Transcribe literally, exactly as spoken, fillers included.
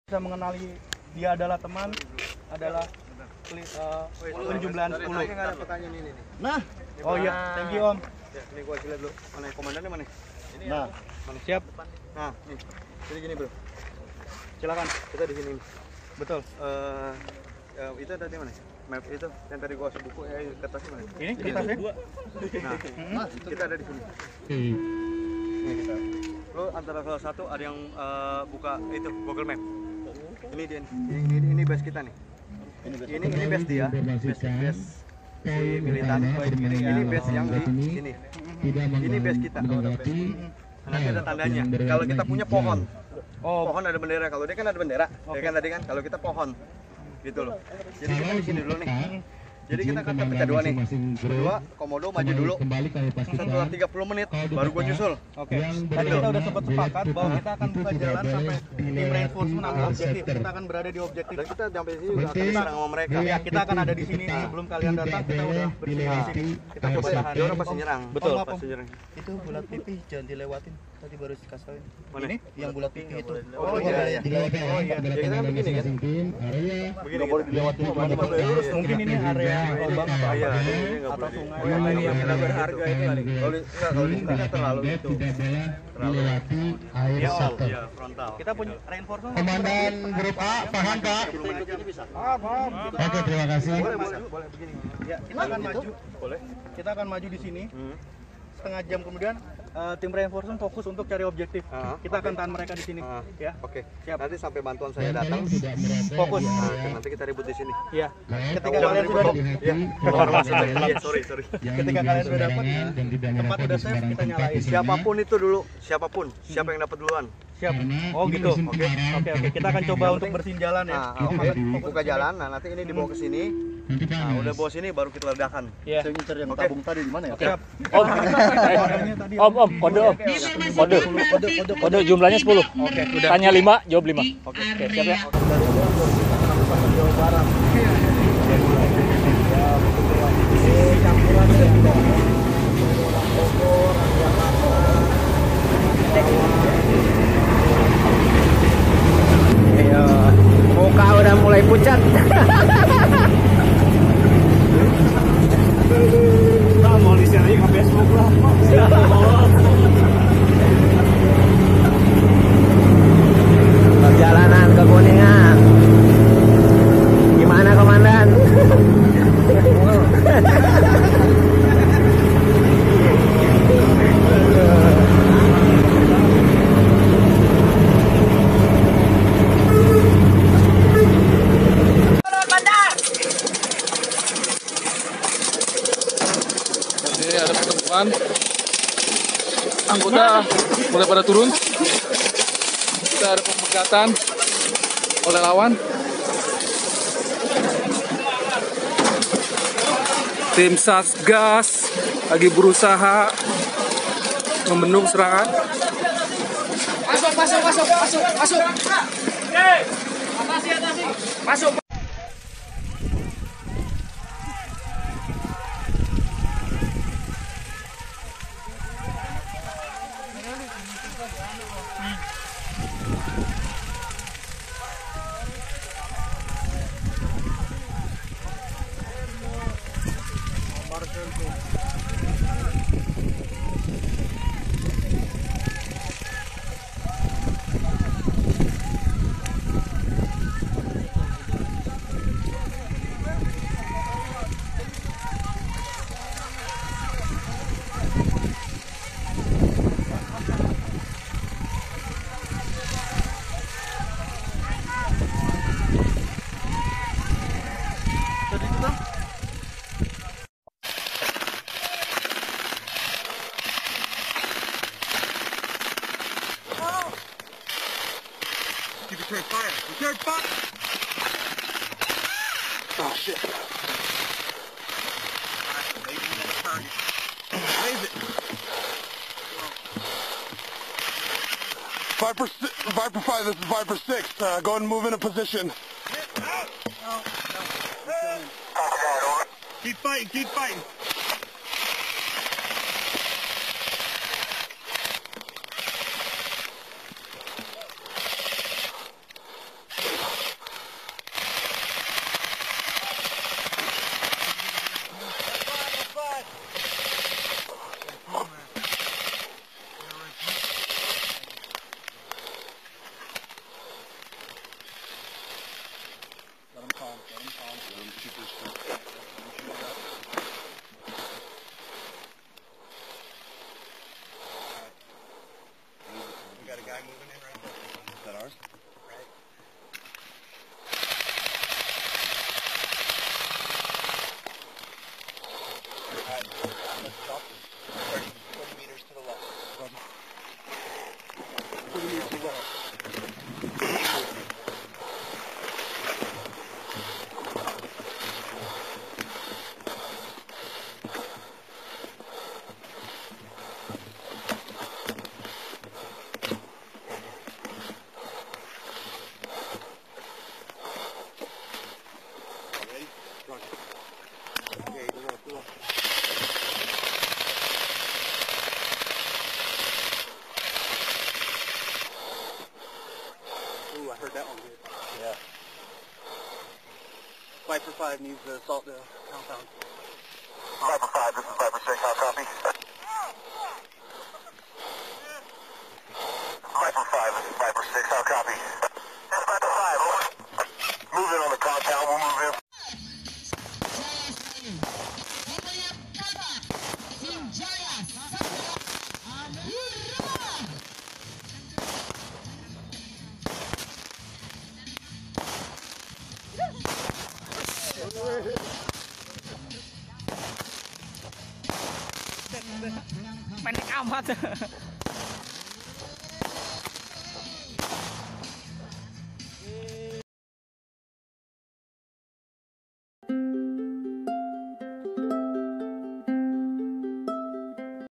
Bisa mengenali dia adalah teman, adalah uh, penjumlahan sepuluh. Nah, oh iya, thank you Om. Ya, ini gua lihat dulu. Mana komandannya mana? Ini nah, mana? Siap. Nah, nih. Jadi gini, Bro. Silakan, kita di sini. Betul. Uh, uh, itu tadi mana? Map itu yang tadi gua kasih buku ya, kertasnya mana? Ini kertasnya dua. Nah, kita ada di sini. Ini kita. Lo antara salah satu ada yang uh, buka itu Google Map. Ini dia nih. Ini, ini, ini base kita nih. Ini ini, ini base dia. Base, base si militan. Ini base yang di sini. Ini base kita. Nanti ada tandanya. Kalau kita punya pohon. Oh, pohon ada bendera. Kalau dia kan ada bendera. Ya kan tadi kan. Kalau kita pohon. Gitu loh. Jadi kita di sini dulu nih. Jadi kita kan pecah dua nih. Berdua, Komodo maju dulu. Setelah tiga puluh menit baru gue nyusul. Oke. Tadi kita udah sempat sepakat bahwa kita akan buka jalan sampai tim reinforcement atau objektif. Kita akan berada di objektif. Dan kita sampai sini juga akan diserang sama mereka. Ya, kita akan ada di sini sebelum kalian datang. Kita udah bersih di sini. Kita coba tahan. Dia orang pasti nyerang. Betul. Pasti nyerang. Itu bulat pipih jangan dilewatin. Tadi baru dikasih. Mana? Ini yang bulat pipih itu. Oh iya iya. Dilewatin. Oh iya. Ya kita kan begini kan. Begini boleh dilewatin. Mungkin ini area lubang atau iya, ini nggak atau boleh. sungai. Oh, ini yang kita berharga itu kali. Kalau di enggak, kalau di sini kan terlalu itu. Dilewati air satu. Iya, frontal. Kita punya reinforcement. Komandan grup A, paham Pak? Paham, paham. Oke, terima kasih. Boleh, boleh, boleh begini. Ya, kita akan maju. Boleh. Kita akan maju di sini. Hmm. Setengah jam kemudian uh, tim reinforcement fokus untuk cari objektif. Uh, kita okay. akan tahan mereka di sini. Uh, ya. Oke. Okay. Siap. Nanti sampai bantuan saya datang. Fokus. Nah, nanti kita ribut di sini. Iya. Ketika kalian sudah ya. Iya, sorry, sorry. Ketika kalian sudah dapat tempat udah safe, kita nyalain. Siapapun itu dulu, siapapun, siapa yang dapat duluan. Siap. Oh gitu. Oke. Oke, oke. Kita akan coba untuk bersihin jalan ya. Nah, oke. Buka jalan. Nah, nanti ini dibawa ke sini. Nah, udah bawa sini baru kita ledakan. Iya. Saya ngincer yang tabung tadi di mana ya? Siap. Om, om, om, kode om, kode, kode, kode jumlahnya sepuluh. Oke, udah. Tanya lima, jawab lima. Oke, oke, siap ya. Ayo, muka udah mulai pucat. Mau lisian aja ke Facebook lah. Perjalanan ke Kuningan. Gimana komandan? Ini ada pertemuan, anggota mulai pada turun. Kita ada pemegatan oleh lawan. Tim Satgas lagi berusaha membendung serangan. Masuk, masuk, masuk, masuk, masuk. Atasi, atasi. Masuk. Return fire! Return fire! Oh shit. Raise it. Viper, Viper five, this is Viper six. Uh, go ahead and move into position. Keep fighting, keep fighting. Is that ours? Let's stop. thirty, twenty meters to the left. twenty meters to the left. Ready? Run. Okay, go, go, go. Ooh, I heard that one good. Yeah. Viper five needs the salt the compound. Viper five, this is Viper six, how copy? Viper five, this is Viper six, how copy? That's Viper five, over. Move in on the compound, we'll move in. Pendek amat.